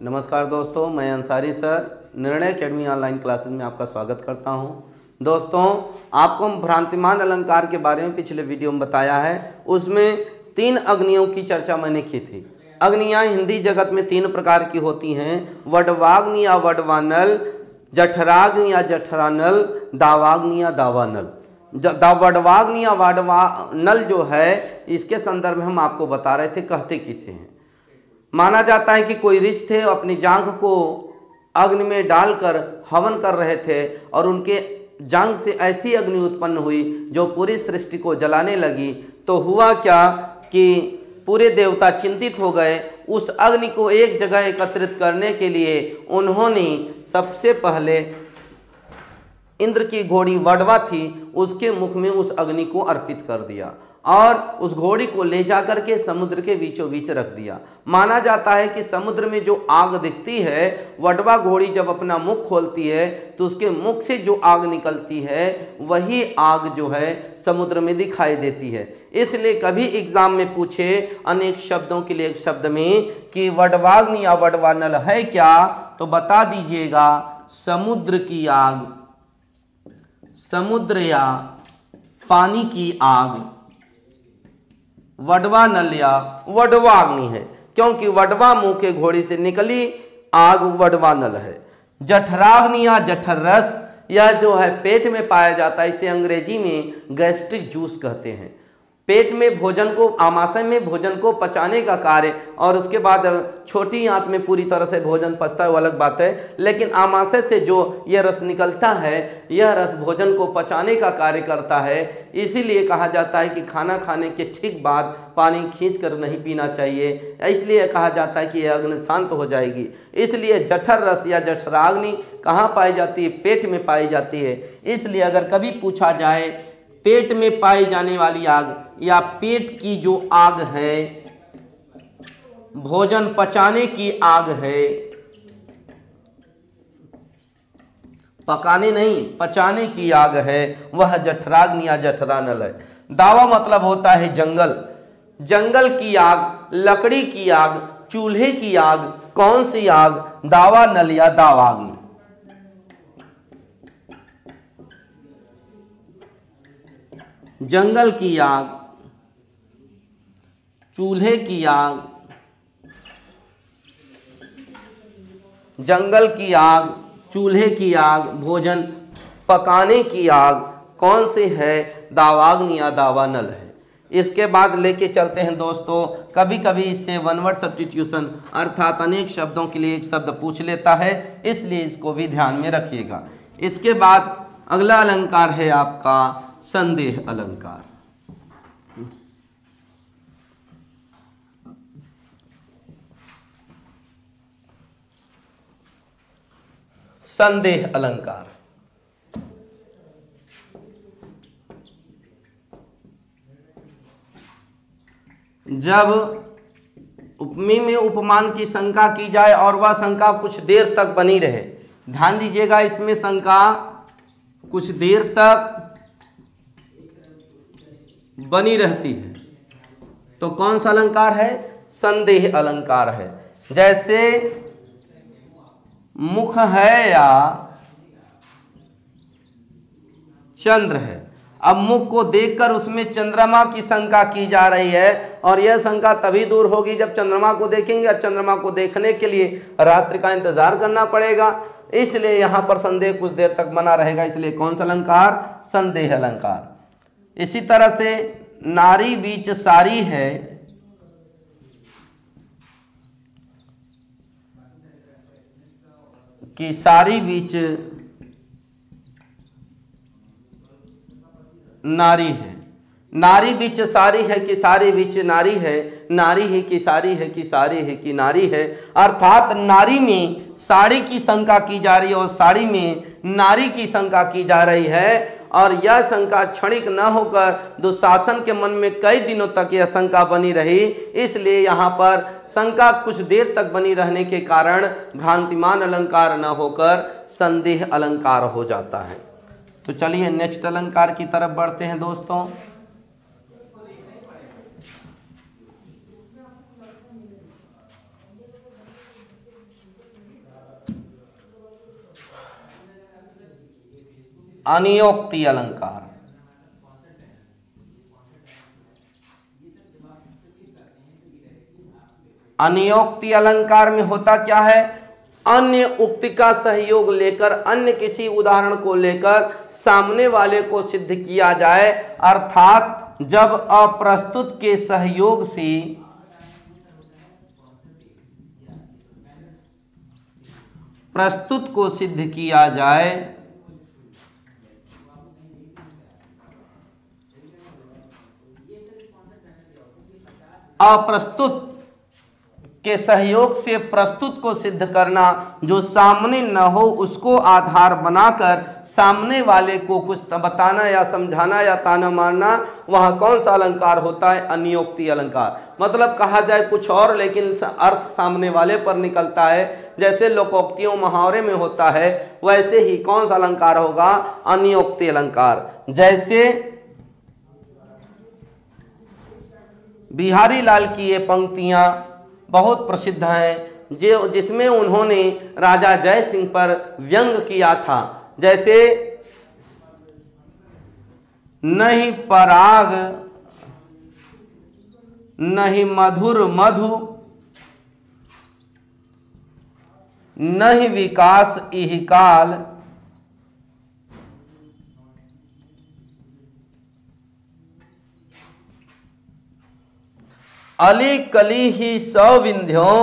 नमस्कार दोस्तों, मैं Ansari sir Nirnay academy online classes में आपका स्वागत करता हूं। दोस्तों, आपको हम भ्रांतिमान अलंकार के बारे में पिछले वीडियो में बताया है। उसमें 3 अग्नियों की चर्चा मैंने की थी। अग्नियां हिंदी जगत में 3 प्रकार की होती हैं: वडवाग्नि या वडवानल, जठराग्नि या जठरानल, दावाग्नि या दावानल। वडवाग्नि या वडवानल जो है, इसके संदर्भ में हम आपको बता रहे थे कहते किसे हैं। माना जाता है कि कोई ऋषि थे, अपनी जांघ को अग्नि में डालकर हवन कर रहे थे और उनके जांघ से ऐसी अग्नि उत्पन्न हुई जो पूरी सृष्टि को जलाने लगी। तो हुआ क्या कि पूरे देवता चिंतित हो गए। उस अग्नि को एक जगह एकत्रित करने के लिए उन्होंने सबसे पहले इंद्र की घोड़ी वडवा थी, उसके मुख में उस अग्नि को अर्पित कर दिया और उस घोड़ी को ले जाकर के समुद्र के बीचों बीच रख दिया। माना जाता है कि समुद्र में जो आग दिखती है, वडवा घोड़ी जब अपना मुख खोलती है तो उसके मुख से जो आग निकलती है वही आग जो है समुद्र में दिखाई देती है। इसलिए कभी एग्जाम में पूछे अनेक शब्दों के लिए एक शब्द में कि वडवाग्नि या वडवानल है क्या, तो बता दीजिएगा समुद्र की आग, समुद्र या पानी की आग वडवानल या वडवाग्नि है, क्योंकि वडवा मुंह के घोड़ी से निकली आग वडवानल है। जठराग्नि या जठररस, यह जो है पेट में पाया जाता है, इसे अंग्रेजी में गैस्ट्रिक जूस कहते हैं। पेट में भोजन को, आमाशय में भोजन को पचाने का कार्य, और उसके बाद छोटी आंत में पूरी तरह से भोजन पचता है, वो अलग बात है, लेकिन आमाशय से जो यह रस निकलता है, यह रस भोजन को पचाने का कार्य करता है। इसीलिए कहा जाता है कि खाना खाने के ठीक बाद पानी खींचकर नहीं पीना चाहिए, इसलिए कहा जाता है कि यह अग्नि शांत हो जाएगी। इसलिए जठर रस या जठराग्नि कहाँ पाई जाती है? पेट में पाई जाती है। इसलिए अगर कभी पूछा जाए पेट में पाई जाने वाली आग या पेट की जो आग है, भोजन पचाने की आग है, पकाने नहीं पचाने की आग है, वह जठराग्नि या जठरानल है। दावा मतलब होता है जंगल, जंगल की आग, लकड़ी की आग, चूल्हे की आग। कौन सी आग? दावानल या दावाग्नि। जंगल की आग, चूल्हे की आग, जंगल की आग, चूल्हे की आग, भोजन पकाने की आग कौन सी है? दावाग्नि या दावानल है। इसके बाद लेके चलते हैं दोस्तों, कभी कभी इससे वन वर्ड सब्स्टिट्यूशन अर्थात अनेक शब्दों के लिए एक शब्द पूछ लेता है, इसलिए इसको भी ध्यान में रखिएगा। इसके बाद अगला अलंकार है आपका संदेह अलंकार। संदेह अलंकार जब उपमेय में उपमान की शंका की जाए और वह शंका कुछ देर तक बनी रहे। ध्यान दीजिएगा, इसमें शंका कुछ देर तक बनी रहती है तो कौन सा अलंकार है? संदेह अलंकार है। जैसे मुख है या चंद्र है, अब मुख को देखकर उसमें चंद्रमा की शंका की जा रही है, और यह शंका तभी दूर होगी जब चंद्रमा को देखेंगे, और चंद्रमा को देखने के लिए रात्रि का इंतजार करना पड़ेगा। इसलिए यहां पर संदेह कुछ देर तक बना रहेगा, इसलिए कौन सा अलंकार? संदेह अलंकार। इसी तरह से नारी बीच सारी है, कि सारी बीच नारी है, नारी बीच सारी है कि सारी बीच नारी है, नारी है कि सारी है कि सारी है कि नारी है। अर्थात नारी में साड़ी की शंका की जा रही है और साड़ी में नारी की शंका की जा रही है, और यह शंका क्षणिक न होकर दुशासन के मन में कई दिनों तक यह शंका बनी रही। इसलिए यहाँ पर शंका कुछ देर तक बनी रहने के कारण भ्रांतिमान अलंकार न होकर संदेह अलंकार हो जाता है। तो चलिए नेक्स्ट अलंकार की तरफ बढ़ते हैं दोस्तों। अनियोक्ति अलंकार। अनियोक्ति अलंकार में होता क्या है, अन्य उक्ति का सहयोग लेकर, अन्य किसी उदाहरण को लेकर सामने वाले को सिद्ध किया जाए, अर्थात जब अप्रस्तुत के सहयोग से प्रस्तुत को सिद्ध किया जाए, अप्रस्तुत के सहयोग से प्रस्तुत को सिद्ध करना, जो सामने न हो उसको आधार बनाकर सामने वाले को कुछ बताना या समझाना या ताना मारना, वह कौन सा अलंकार होता है, अनियोक्ति अलंकार। मतलब कहा जाए कुछ और लेकिन अर्थ सामने वाले पर निकलता है, जैसे लोकोक्तियों मुहावरे में होता है, वैसे ही कौन सा अलंकार होगा, अनियोक्ति अलंकार। जैसे बिहारी लाल की ये पंक्तियां बहुत प्रसिद्ध हैं, जो जिसमें उन्होंने राजा जय सिंह पर व्यंग किया था। जैसे नहीं पराग नहीं मधुर मधु, नहीं विकास इह काल, अली कली ही सौविंध्यों,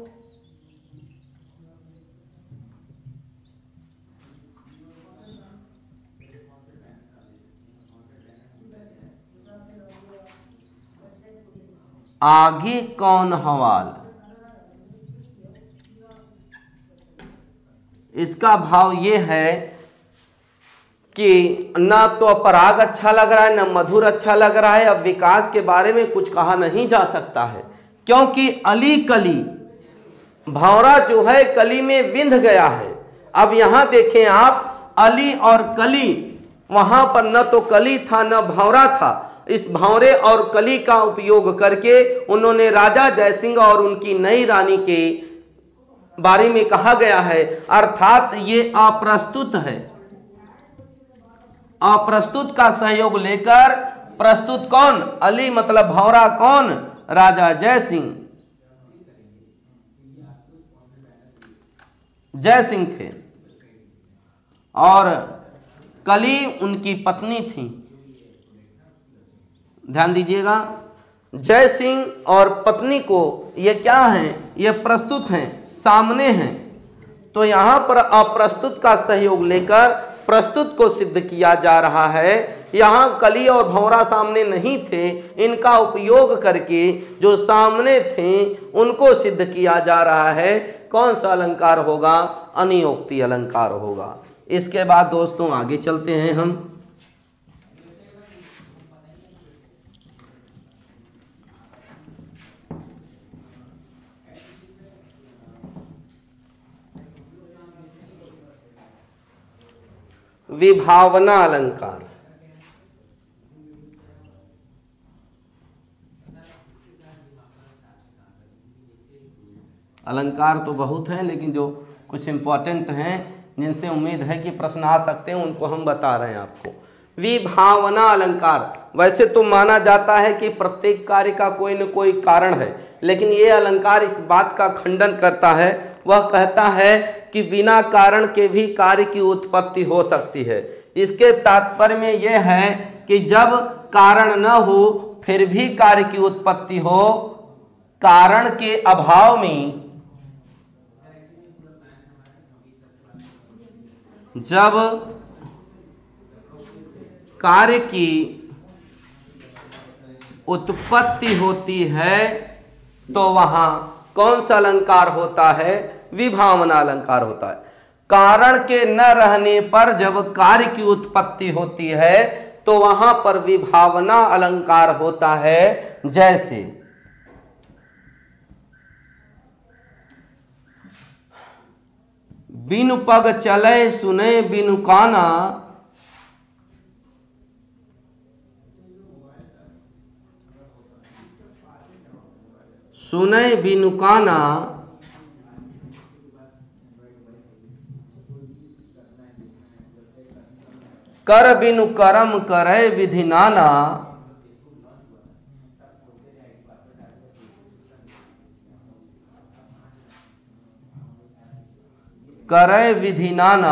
आगे कौन हवाल। इसका भाव ये है कि ना तो पराग अच्छा लग रहा है, ना मधुर अच्छा लग रहा है। अब विकास के बारे में कुछ कहा नहीं जा सकता है, क्योंकि अली कली, भौरा जो है कली में विंध गया है। अब यहां देखें आप, अली और कली, वहां पर न तो कली था न भौरा था। इस भौरे और कली का उपयोग करके उन्होंने राजा जयसिंह और उनकी नई रानी के बारे में कहा गया है, अर्थात ये अप्रस्तुत है। अप्रस्तुत का सहयोग लेकर प्रस्तुत कौन, अली मतलब भौरा कौन, राजा जय सिंह। जय सिंह थे और कली उनकी पत्नी थी। ध्यान दीजिएगा, जय सिंह और पत्नी को ये क्या हैं, ये प्रस्तुत हैं, सामने हैं। तो यहां पर अप्रस्तुत का सहयोग लेकर प्रस्तुत को सिद्ध किया जा रहा है। यहां कली और भौरा सामने नहीं थे, इनका उपयोग करके जो सामने थे उनको सिद्ध किया जा रहा है। कौन सा अलंकार होगा, अनियोक्ति अलंकार होगा। इसके बाद दोस्तों आगे चलते हैं हम। विभावना अलंकार। अलंकार तो बहुत हैं, लेकिन जो कुछ इंपॉर्टेंट हैं जिनसे उम्मीद है कि प्रश्न आ सकते हैं उनको हम बता रहे हैं आपको। विभावना अलंकार, वैसे तो माना जाता है कि प्रत्येक कार्य का कोई न कोई कारण है, लेकिन ये अलंकार इस बात का खंडन करता है। वह कहता है कि बिना कारण के भी कार्य की उत्पत्ति हो सकती है। इसके तात्पर्य में यह है कि जब कारण न हो फिर भी कार्य की उत्पत्ति हो, कारण के अभाव में जब कार्य की उत्पत्ति होती है तो वहां कौन सा अलंकार होता है, विभावना अलंकार होता है। कारण के न रहने पर जब कार्य की उत्पत्ति होती है तो वहां पर विभावना अलंकार होता है। जैसे बिनु पग चले सुने बिनु काना, सुने बिनु काना, कर बिनु करम करे विधि नाना, करे विधि नाना,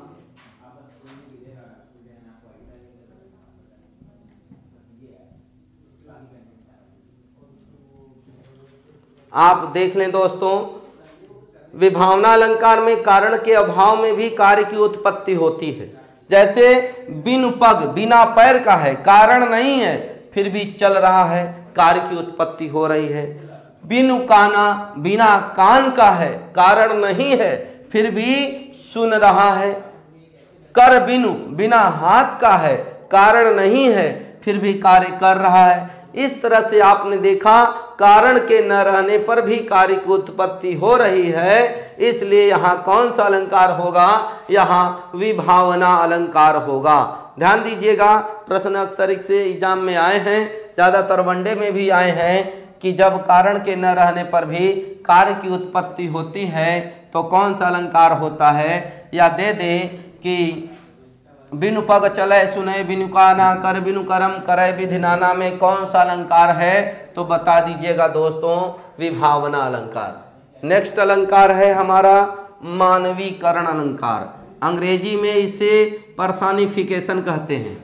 आप देख लें दोस्तों, विभावना अलंकार में कारण के अभाव में भी कार्य की उत्पत्ति होती है। जैसे बिनु पग, बिना पैर का है, कारण नहीं है, फिर भी चल रहा है, कार्य की उत्पत्ति हो रही है। बिनु काना, बिना कान का है, कारण नहीं है, फिर भी सुन रहा है। कर बिनु, बिना हाथ का है, कारण नहीं है, फिर भी कार्य कर रहा है। इस तरह से आपने देखा कारण के न रहने पर भी कार्य की उत्पत्ति हो रही है। इसलिए यहाँ कौन सा अलंकार होगा? यहाँ विभावना अलंकार होगा। ध्यान दीजिएगा, प्रश्न अक्सर से एग्जाम में आए हैं, ज्यादातर वनडे में भी आए हैं कि जब कारण के न रहने पर भी कार्य की उत्पत्ति होती है तो कौन सा अलंकार होता है। या दे दे कि बिनु पग चले सुने बिनु काना, कर बिनु करम करे विधि नाना में कौन सा अलंकार है? तो बता दीजिएगा दोस्तों, विभावना अलंकार। नेक्स्ट अलंकार है हमारा मानवीकरण अलंकार। अंग्रेजी में इसे पर्सनिफिकेशन कहते हैं।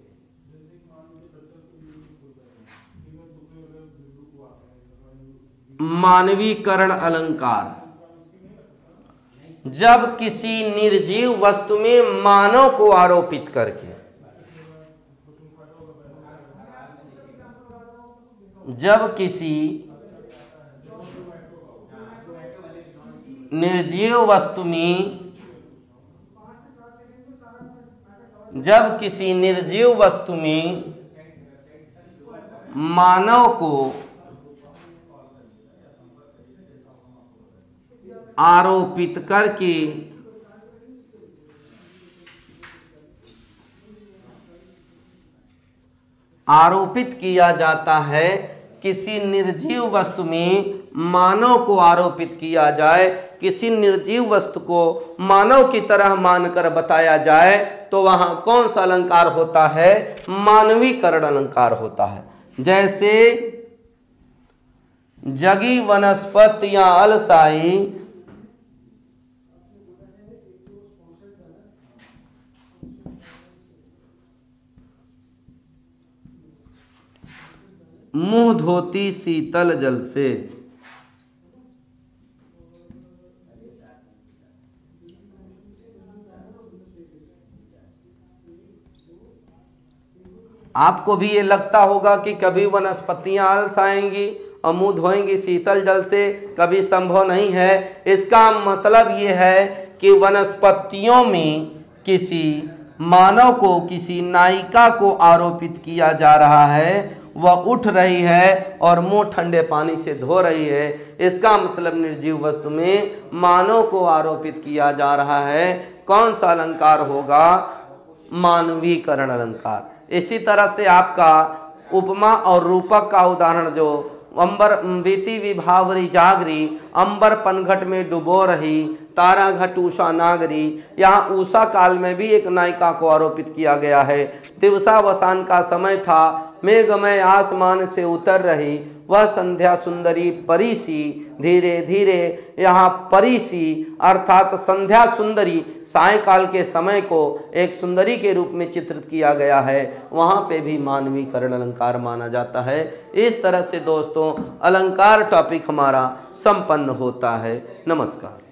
मानवीकरण अलंकार, जब किसी निर्जीव वस्तु में मानव को आरोपित करके, जब किसी निर्जीव वस्तु में, जब किसी निर्जीव वस्तु में मानव को आरोपित करके आरोपित किया जाता है, किसी निर्जीव वस्तु में मानव को आरोपित किया जाए, किसी निर्जीव वस्तु को मानव की तरह मानकर बताया जाए, तो वहां कौन सा अलंकार होता है? मानवीकरण अलंकार होता है। जैसे जगी वनस्पतियां अलसाई, मुंह धोती शीतल जल से। आपको भी ये लगता होगा कि कभी वनस्पतियां अलसाएंगी और मुंह धोएंगी शीतल जल से, कभी संभव नहीं है। इसका मतलब ये है कि वनस्पतियों में किसी मानव को, किसी नायिका को आरोपित किया जा रहा है, वह उठ रही है और मुंह ठंडे पानी से धो रही है। इसका मतलब निर्जीव वस्तु में मानव को आरोपित किया जा रहा है। कौन सा अलंकार होगा? मानवीकरण अलंकार। इसी तरह से आपका उपमा और रूपक का उदाहरण, जो अंबर बीती विभावरी जागरी, अंबर पनघट में डुबो रही, तारा घट उषा नागरी। यहाँ उषा काल में भी एक नायिका को आरोपित किया गया है। दिवसावसान का समय था, मेघमय आसमान से उतर रही, वह संध्या सुंदरी परीसी धीरे धीरे। यहाँ परीसी अर्थात संध्या सुंदरी, सायंकाल के समय को एक सुंदरी के रूप में चित्रित किया गया है, वहाँ पे भी मानवीकरण अलंकार माना जाता है। इस तरह से दोस्तों अलंकार टॉपिक हमारा संपन्न होता है। नमस्कार।